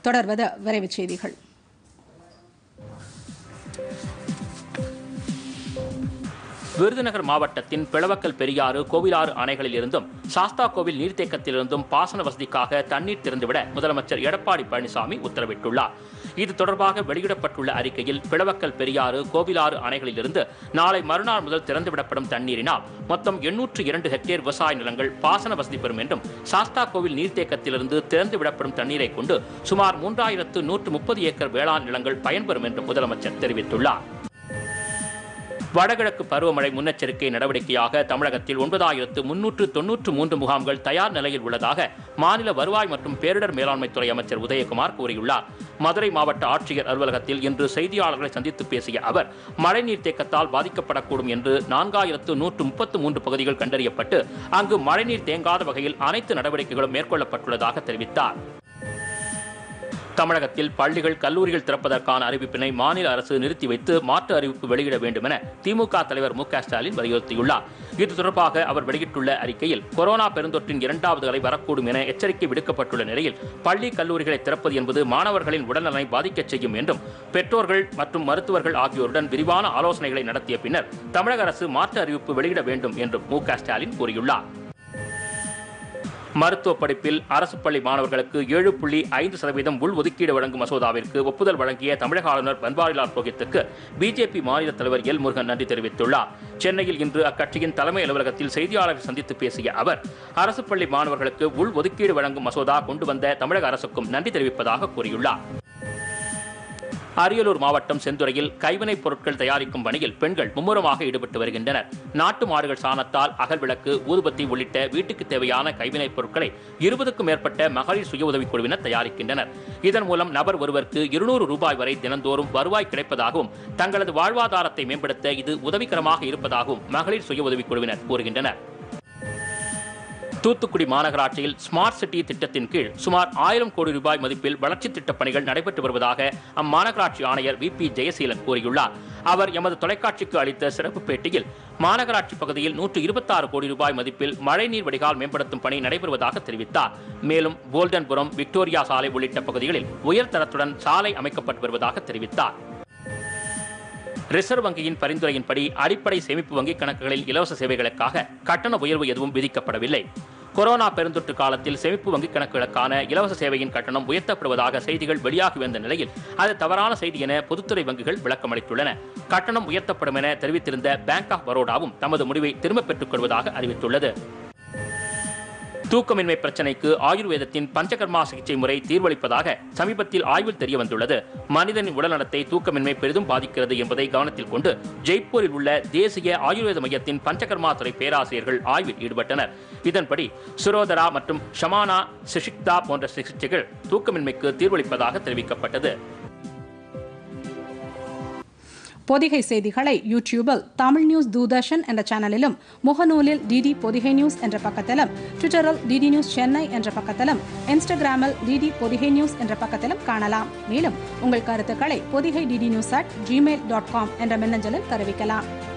தொடர்வது விரைவுச் செய்திகள். விருதுநகர் மாவட்டத்தின் பிளவக்கல் பெரியாறு கோவிலாறு அணைகளில் இருந்தும் சாஸ்தா கோவில் நீர்த்தேக்கத்திலிருந்தும் பாசன வசதிக்காக தண்ணீர் திறந்துவிட முதலமைச்சர் எடப்பாடி பழனிசாமி உத்தரவிட்டுள்ளார். இது தொடர்பாக வெளியிடப்பட்டுள்ள அறிக்கையில் பிளவக்கல் பெரியாறு கோவிலாறு அணைகளிலிருந்து நாளை மறுநாள் முதல் திறந்துவிடப்படும் தண்ணீரினால் மொத்தம் 802 ஹெக்டேர் விவசாய நிலங்கள் பாசன வசதி பெறும் என்றும் சாஸ்தா கோவில் நீர்த்தேக்கத்திலிருந்து திறந்துவிடப்படும் தண்ணீரை கொண்டு சுமார் 3130 ஏக்கர் வேளாண் நிலங்கள் பயன்பெறும் என்றும் முதலமைச்சர் தெரிவித்துள்ளார். வடகிழக்கு பருவமழை முன்னெச்சரிக்கை நடவடிக்கையாக தமிழகத்தில் 9393 முகாம்கள் தயார் நிலையில் உள்ளதாக மாநில வருவாய் மற்றும் பேரிடர் மேலாண்மைத்துறை அமைச்சர் உதயகுமார் கூறியுள்ளார். மதுரை மாவட்ட ஆட்சியர் அலுவலகத்தில் இன்று செய்தியாளர்களை சந்தித்து பேசிய அவர் மழைநீர் தேக்கத்தால் பாதிக்கப்படக்கூடும் என்று 4133 பகுதிகள் கண்டறியப்பட்டு அங்கு மழைநீர் தேங்காத வகையில் அனைத்து நடவடிக்கைகளும் மேற்கொள்ளப்பட்டுள்ளதாக தெரிவித்தார். தமிழகத்தில் பள்ளிகள் கல்லூரிகள் திறப்பதற்கான அறிவிப்பினை மாநில அரசு நிறுத்தி வைத்து மாற்று அறிவிப்பு வெளியிட வேண்டும் என திமுக தலைவர் மு க ஸ்டாலின் வலியுறுத்தியுள்ளார். இது தொடர்பாக அவர் வெளியிட்டுள்ள அறிக்கையில் கொரோனா பெருந்தொற்றின் 2வது அலை வரக்கூடும் என எச்சரிக்கை விடுக்கப்பட்டுள்ள நிலையில் பள்ளி கல்லூரிகளை திறப்பது என்பது மாணவர்களின் உடல்நலனை பாதிக்கச் செய்யும் என்றும் பெற்றோர்கள் மற்றும் மருத்துவர்கள் ஆகியோருடன் விரிவான ஆலோசனைகளை நடத்திய பின்னர் தமிழக அரசு மாற்று அறிவிப்பு வெளியிட வேண்டும் என்றும் மு க ஸ்டாலின் கூறியுள்ளார். மருத்துவ படிப்பில் அரசு பள்ளி மாணவர்களுக்கு 7.5% உள்ஒதுக்கீடு வழங்கும் மசோதாவிற்கு ஒப்புதல் வழங்கிய தமிழக ஆளுநர் பன்வாரிலால் புரோஹித்துக்கு பிஜேபி மாநில தலைவர் எல் முருகன் நன்றி தெரிவித்துள்ளார். சென்னையில் இன்று அக்கட்சியின் தலைமை அலுவலகத்தில் செய்தியாளர்கள் சந்தித்து பேசிய அவர் அரசு பள்ளி மாணவர்களுக்கு உள்ஒதுக்கீடு வழங்கும் மசோதா கொண்டு வந்த தமிழக அரசுக்கும் நன்றி தெரிவிப்பதாக கூறியுள்ளார். அரியலூர் மாவட்டம் செந்துறையில் கைவினைப் பொருட்கள் தயாரிக்கும் பணியில் பெண்கள் மும்முரமாக ஈடுபட்டு வருகின்றனர். நாட்டு மாடுகள் சாணத்தால் அகல்விளக்கு, ஊதுபத்தி உள்ளிட்ட வீட்டுக்கு தேவையான கைவினைப் பொருட்களை 20க்கும் மேற்பட்ட மகளிர் சுய உதவிக் குழுவினர் தயாரிக்கின்றனர். இதன் மூலம் நபர் ஒருவருக்கு 200 ரூபாய் வரை தினந்தோறும் வருவாய் கிடைப்பதாகவும் தங்களது வாழ்வாதாரத்தை மேம்படுத்த இது உதவிகரமாக இருப்பதாகவும் மகளிர் சுய உதவிக் குழுவினர் கூறுகின்றனர். தூத்துக்குடி மாநகராட்சியில் ஸ்மார்ட் சிட்டி திட்டத்தின் கீழ் சுமார் 1000 கோடி ரூபாய் மதிப்பில் வளர்ச்சித் திட்டப் பணிகள் நடைபெற்று வருவதாக அம்மாநகராட்சி ஆணையர் வி.பி. ஜெயசீலன் கூறியுள்ளார். அவர் எமது தொலைக்காட்சிக்கு அளித்த சிறப்பு பேட்டியில் மாநகராட்சி பகுதியில் 126 கோடி ரூபாய் மதிப்பில் மழைநீர் வடிகால் மேம்படுத்தும் பணி நடைபெறுவதாக தெரிவித்தார். மேலும் கோல்டன்புரம், விக்டோரியா சாலை உள்ளிட்ட பகுதிகளில் உயர்தரத்துடன் சாலை அமைக்கப்பட்டு வருவதாக தெரிவித்தார். ரிசர்வ் வங்கியின் பரிந்துரையின்படி அடிப்படை சேமிப்பு வங்கிக் கணக்குகளில் இலவச சேவைகளுக்காக கட்டண உயர்வு எதுவும் விதிக்கப்படவில்லை. கொரோனா பெருந்தொற்று காலத்தில் சேமிப்பு வங்கிக் கணக்குகளுக்கான இலவச சேவையின் கட்டணம் உயர்த்தப்படுவதாக செய்திகள் வெளியாகி வந்த நிலையில் அது தவறான செய்தி என பொதுத்துறை வங்கிகள் விளக்கமளித்துள்ளன. கட்டணம் உயர்த்தப்படும் என தெரிவித்திருந்த பேங்க் ஆஃப் பரோடாவும் தமது முடிவை திரும்பப் பெற்றுக் கொள்வதாக அறிவித்துள்ளது. தூக்கமின்மை பிரச்சினைக்கு ஆயுர்வேதத்தின் பஞ்சகர்மா சிகிச்சை முறை தீர்வளிப்பதாக சமீபத்தில் ஆய்வில் தெரியவந்துள்ளது. மனிதனின் உடல்நலத்தை தூக்கமின்மை பெரிதும் பாதிக்கிறது என்பதை கவனத்தில் கொண்டு ஜெய்ப்பூரில் உள்ள தேசிய ஆயுர்வேத மையத்தின் பஞ்சகர்மா துறை பேராசிரியர்கள் ஆய்வில் ஈடுபட்டனர். இதன்படி சுரோதரா மற்றும் ஷமானா சிஷிக்தா போன்ற சிகிச்சைகள் தூக்கமின்மைக்கு தீர்வளிப்பதாக தெரிவிக்கப்பட்டது. பொதிகை செய்திகளை யூடியூபில் தமிழ் நியூஸ் தூர்தர்ஷன் என்ற சேனலிலும், முகநூலில் டிடி பொதிகை நியூஸ் என்ற பக்கத்திலும், ட்விட்டரில் டிடி நியூஸ் சென்னை என்ற பக்கத்திலும், இன்ஸ்டாகிராமில் டிடி பொதிகை நியூஸ் என்ற பக்கத்திலும் காணலாம். மேலும் உங்கள் கருத்துக்களை பொதிகை டிடி நியூஸ்@gmail.com என்ற மின்னஞ்சலில் தெரிவிக்கலாம்.